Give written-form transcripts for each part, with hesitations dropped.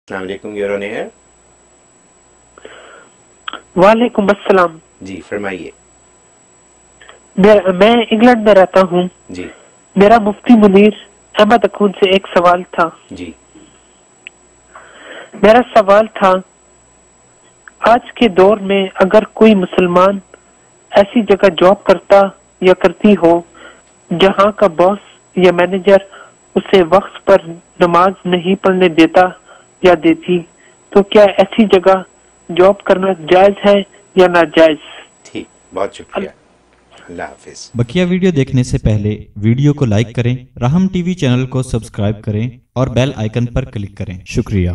السلام علیکم، your on year. وعلیکم السلام جی فرمائیے۔ میں انگلینڈ میں رہتا ہوں۔ جی میرا مفتی منیر احمد اخون سے ایک سوال تھا۔ جی میرا سوال تھا، آج کے دور میں اگر کوئی مسلمان ایسی جگہ جاب کرتا یا کرتی ہو جہاں کا باس یا مینیجر اسے وقت پر نماز نہیں پڑھنے دیتا یا دیتی، تو کیا ایسی جگہ جاب کرنا جائز ہے یا ناجائز؟ ٹھیک، بہت شکریہ، اللہ حافظ۔ بقیہ ویڈیو دیکھنے سے پہلے ویڈیو کو لائک کریں، رحم ٹی وی چینل کو سبسکرائب کریں اور بیل آئیکن پر کلک کریں۔ شکریہ۔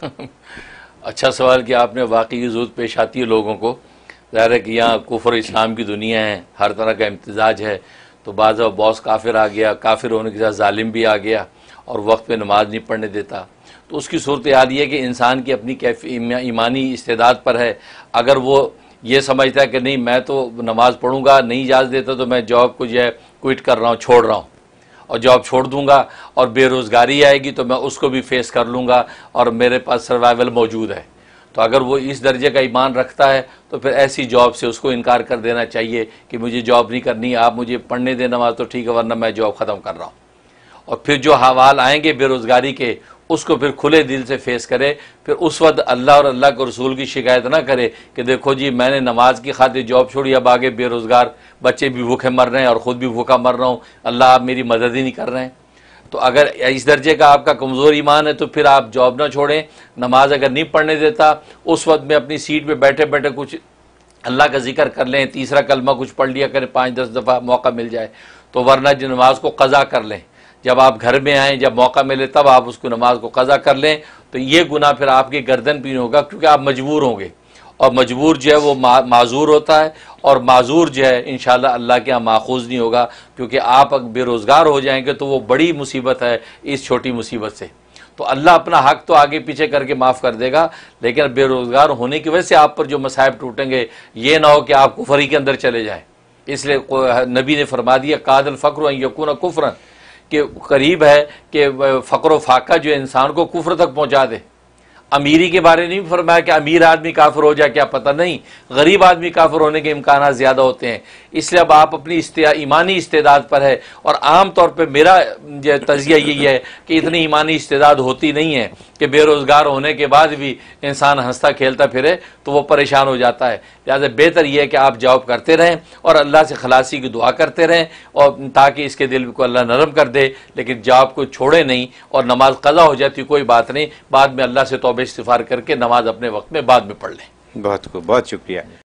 اچھا سوال کہ آپ نے، واقعی ضرورت پیش آتی ہے لوگوں کو۔ ظاہر ہے کہ یہاں کفر اسلام کی دنیا ہے، ہر طرح کا امتزاج ہے، تو بعض باس کافر آ گیا، کافر ہونے کے ساتھ ظالم بھی آ گیا اور وقت پہ نماز نہیں پڑھنے دیتا، تو اس کی صورتحال یہ ہے کہ انسان کی اپنی ایمانی استعداد پر ہے۔ اگر وہ یہ سمجھتا ہے کہ نہیں میں تو نماز پڑھوں گا، نہیں اجازت دیتا تو میں جاب کو جو ہے کوئٹ کر رہا ہوں، چھوڑ رہا ہوں، اور جاب چھوڑ دوں گا اور بے روزگاری آئے گی تو میں اس کو بھی فیس کر لوں گا اور میرے پاس سروائیول موجود ہے، تو اگر وہ اس درجے کا ایمان رکھتا ہے تو پھر ایسی جاب سے اس کو انکار کر دینا چاہیے کہ مجھے جاب نہیں کرنی، آپ مجھے پڑھنے دیں نماز تو ٹھیک ہے، ورنہ میں جاب ختم کر رہا ہوں۔ اور پھر جو حوال آئیں گے بے روزگاری کے، اس کو پھر کھلے دل سے فیس کرے، پھر اس وقت اللہ اور اللہ کے رسول کی شکایت نہ کرے کہ دیکھو جی میں نے نماز کی خاطر جاب چھوڑی، اب آگے بے روزگار بچے بھی بھوکے مر رہے ہیں اور خود بھی بھوکا مر رہا ہوں، اللہ آپ میری مدد ہی نہیں کر رہے ہیں۔ تو اگر اس درجے کا آپ کا کمزور ایمان ہے تو پھر آپ جاب نہ چھوڑیں۔ نماز اگر نہیں پڑھنے دیتا، اس وقت میں اپنی سیٹ پہ بیٹھے بیٹھے کچھ اللہ کا ذکر کر لیں، تیسرا کلمہ کچھ پڑھ لیا کریں 5-10 دفعہ موقع مل جائے تو، ورنہ جو نماز کو قضا کر لیں، جب آپ گھر میں آئیں، جب موقع ملے تب آپ اس کو نماز کو قضا کر لیں، تو یہ گناہ پھر آپ کی گردن پہ نہیں ہوگا، کیونکہ آپ مجبور ہوں گے، اور مجبور جو ہے وہ معذور ہوتا ہے، اور معذور جو ہے انشاءاللہ اللہ کے ہاں ماخوذ نہیں ہوگا، کیونکہ آپ اگر بے روزگار ہو جائیں گے تو وہ بڑی مصیبت ہے اس چھوٹی مصیبت سے۔ تو اللہ اپنا حق تو آگے پیچھے کر کے معاف کر دے گا، لیکن بے روزگار ہونے کی وجہ سے آپ پر جو مصائب ٹوٹیں گے یہ نہ ہو کہ آپ کفر ہی کے اندر چلے جائیں۔ اس لیے نبی نے فرما دیا قاد الفقر ان یکون کفرا، کہ قریب ہے کہ فقر و فاقہ جو انسان کو کفر تک پہنچا دے۔ امیری کے بارے نہیں فرمایا کہ امیر آدمی کافر ہو جائے، کیا پتہ نہیں، غریب آدمی کافر ہونے کے امکانات زیادہ ہوتے ہیں۔ اس لیے اب آپ اپنی ایمانی استعداد پر ہے، اور عام طور پہ میرا تجزیہ یہی ہے کہ اتنی ایمانی استعداد ہوتی نہیں ہے کہ بے روزگار ہونے کے بعد بھی انسان ہنستا کھیلتا پھرے تو وہ پریشان ہو جاتا ہے۔ لہٰذا بہتر یہ ہے کہ آپ جاب کرتے رہیں اور اللہ سے خلاصی کی دعا کرتے رہیں، اور تاکہ اس کے دل کو اللہ نرم کر دے، لیکن جاب کو چھوڑے نہیں، اور نماز قضا ہو جاتی کوئی بات نہیں، بعد میں اللہ سے توبہ استغفار کر کے نماز اپنے وقت میں بعد میں پڑھ لیں۔ بہت خوب، بہت شکریہ۔